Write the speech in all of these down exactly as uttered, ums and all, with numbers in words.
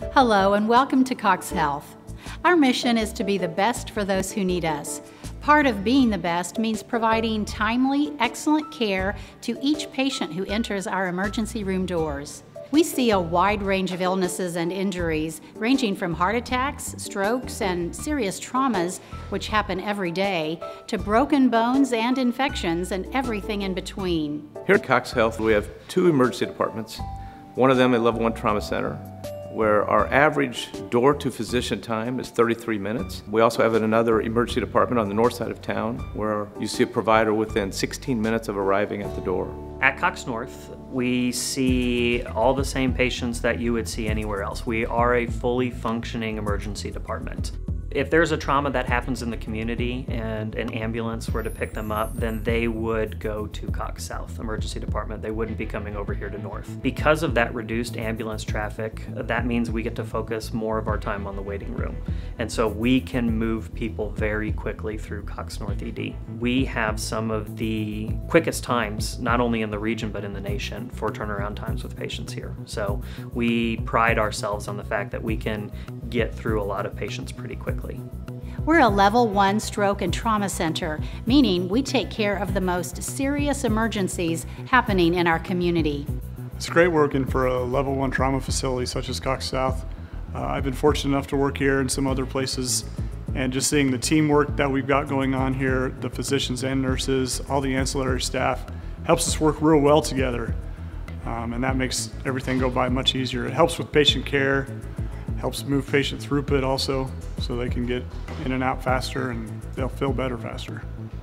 Hello and welcome to CoxHealth. Our mission is to be the best for those who need us. Part of being the best means providing timely, excellent care to each patient who enters our emergency room doors. We see a wide range of illnesses and injuries, ranging from heart attacks, strokes, and serious traumas, which happen every day, to broken bones and infections and everything in between. Here at CoxHealth, we have two emergency departments. One of them a level one trauma center, where our average door-to-physician time is thirty-three minutes. We also have another emergency department on the north side of town, where you see a provider within sixteen minutes of arriving at the door. At Cox North, we see all the same patients that you would see anywhere else. We are a fully functioning emergency department. If there's a trauma that happens in the community and an ambulance were to pick them up, then they would go to Cox South Emergency Department. They wouldn't be coming over here to North. Because of that reduced ambulance traffic, that means we get to focus more of our time on the waiting room. And so we can move people very quickly through Cox North E D. We have some of the quickest times, not only in the region, but in the nation for turnaround times with patients here. So we pride ourselves on the fact that we can get through a lot of patients pretty quickly. We're a level one stroke and trauma center, meaning we take care of the most serious emergencies happening in our community. It's great working for a level one trauma facility such as Cox South. Uh, I've been fortunate enough to work here and some other places, and just seeing the teamwork that we've got going on here, the physicians and nurses, all the ancillary staff, helps us work real well together. Um, and that makes everything go by much easier. It helps with patient care, helps move patient throughput also, so they can get in and out faster and they'll feel better faster.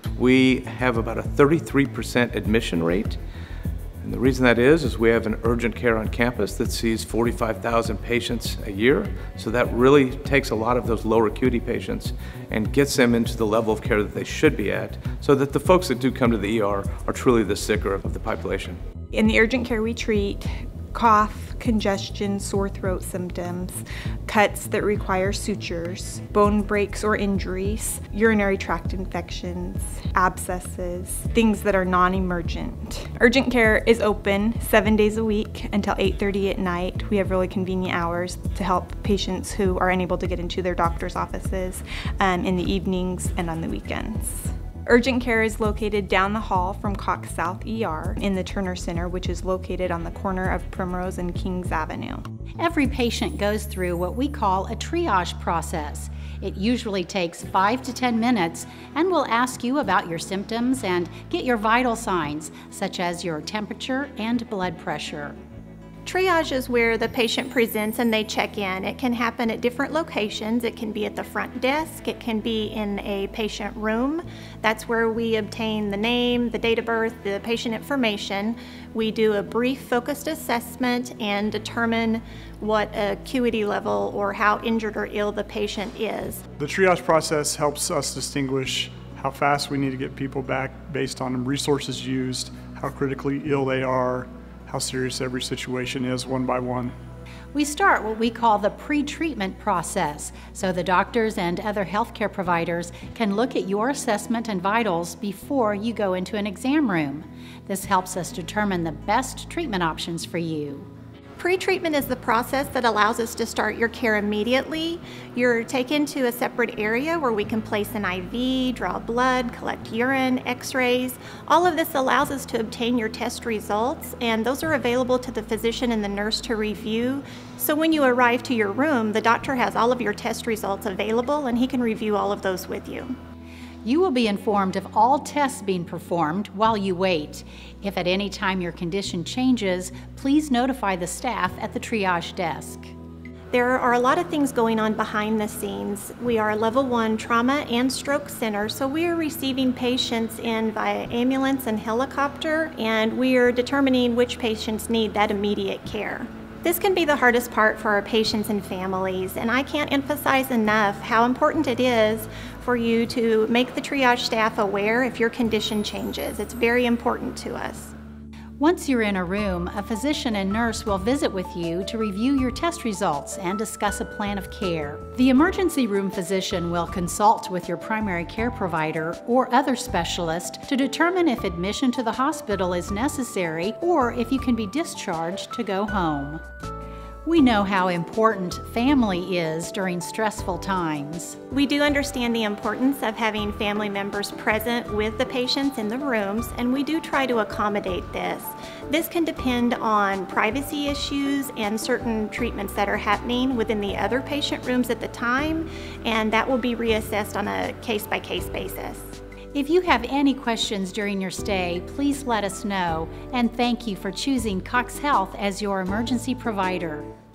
We have about a thirty-three percent admission rate. And the reason that is, is we have an urgent care on campus that sees forty-five thousand patients a year. So that really takes a lot of those lower acuity patients and gets them into the level of care that they should be at, so that the folks that do come to the E R are truly the sicker of the population. In the urgent care we treat cough, congestion, sore throat symptoms, cuts that require sutures, bone breaks or injuries, urinary tract infections, abscesses, things that are non-emergent. Urgent care is open seven days a week until eight thirty at night. We have really convenient hours to help patients who are unable to get into their doctor's offices um, in the evenings and on the weekends. Urgent care is located down the hall from Cox South E R in the Turner Center, which is located on the corner of Primrose and Kings Avenue. Every patient goes through what we call a triage process. It usually takes five to ten minutes and will ask you about your symptoms and get your vital signs, such as your temperature and blood pressure. Triage is where the patient presents and they check in. It can happen at different locations. It can be at the front desk. It can be in a patient room. That's where we obtain the name, the date of birth, the patient information. We do a brief focused assessment and determine what acuity level or how injured or ill the patient is. The triage process helps us distinguish how fast we need to get people back based on resources used, how critically ill they are, how serious every situation is one by one. We start what we call the pre-treatment process, so the doctors and other healthcare providers can look at your assessment and vitals before you go into an exam room. This helps us determine the best treatment options for you. Pre-treatment is the process that allows us to start your care immediately. You're taken to a separate area where we can place an I V, draw blood, collect urine, x-rays. All of this allows us to obtain your test results, and those are available to the physician and the nurse to review. So when you arrive to your room, the doctor has all of your test results available and he can review all of those with you. You will be informed of all tests being performed while you wait. If at any time your condition changes, please notify the staff at the triage desk. There are a lot of things going on behind the scenes. We are a level one trauma and stroke center, so we are receiving patients in via ambulance and helicopter, and we are determining which patients need that immediate care. This can be the hardest part for our patients and families, and I can't emphasize enough how important it is for you to make the triage staff aware if your condition changes. It's very important to us. Once you're in a room, a physician and nurse will visit with you to review your test results and discuss a plan of care. The emergency room physician will consult with your primary care provider or other specialist to determine if admission to the hospital is necessary or if you can be discharged to go home. We know how important family is during stressful times. We do understand the importance of having family members present with the patients in the rooms, and we do try to accommodate this. This can depend on privacy issues and certain treatments that are happening within the other patient rooms at the time, and that will be reassessed on a case-by-case basis. If you have any questions during your stay, please let us know, and thank you for choosing CoxHealth as your emergency provider.